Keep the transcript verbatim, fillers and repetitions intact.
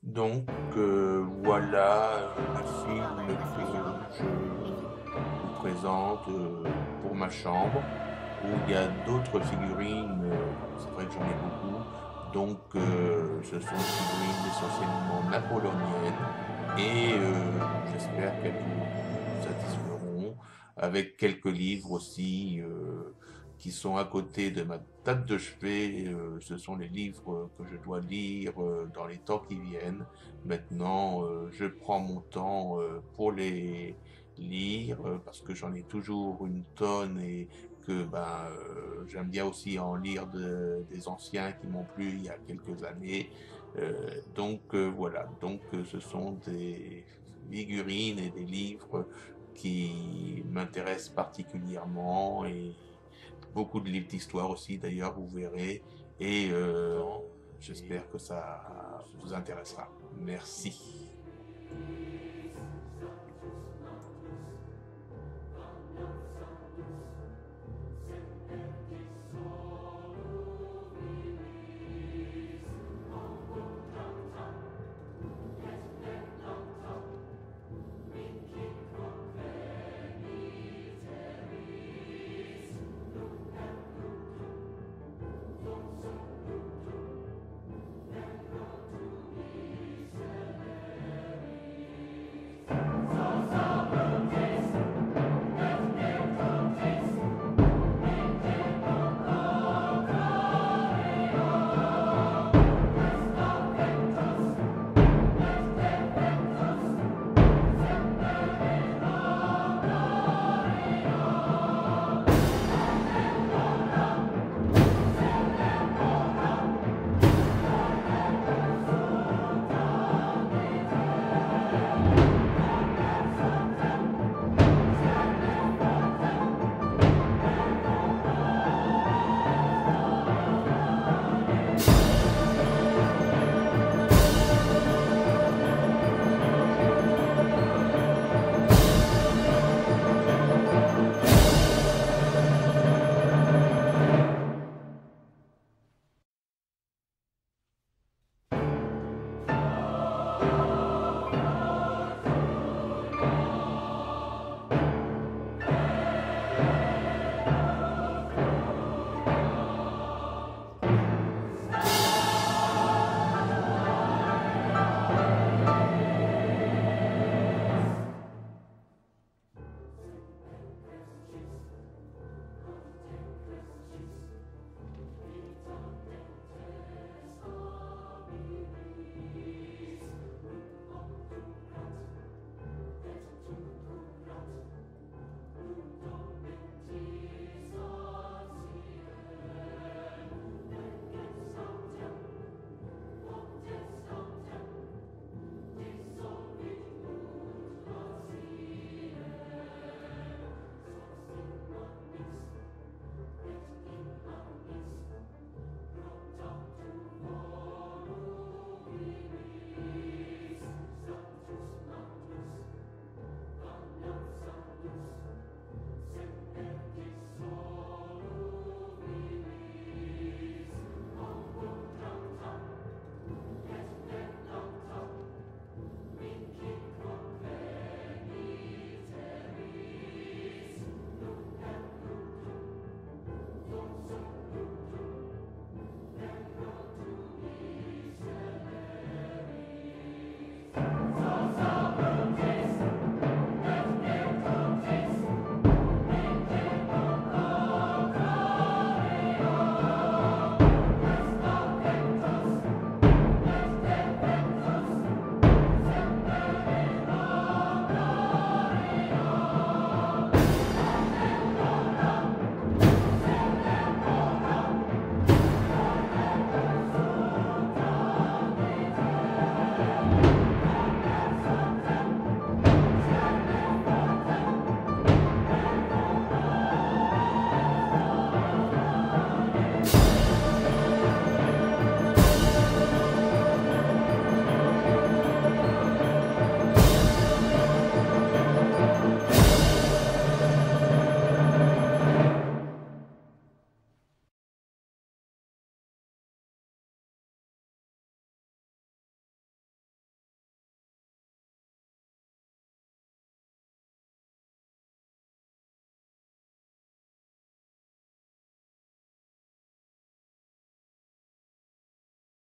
Donc euh, voilà euh, le film que je vous présente euh, pour ma chambre, où il y a d'autres figurines, euh, c'est vrai que j'en ai beaucoup, donc euh, ce sont des figurines essentiellement napoléoniennes, et euh, j'espère qu'elles vous satisferont, avec quelques livres aussi euh, qui sont à côté de ma table de chevet. Euh, ce sont les livres que je dois lire euh, dans les temps qui viennent. Maintenant, euh, je prends mon temps euh, pour les lire euh, parce que j'en ai toujours une tonne, et que ben euh, j'aime bien aussi en lire de- des anciens qui m'ont plu il y a quelques années. Euh, donc euh, voilà, donc euh, ce sont des figurines et des livres qui m'intéressent particulièrement, et beaucoup de livres d'histoire aussi d'ailleurs, vous verrez, et euh, j'espère que ça vous intéressera. Merci.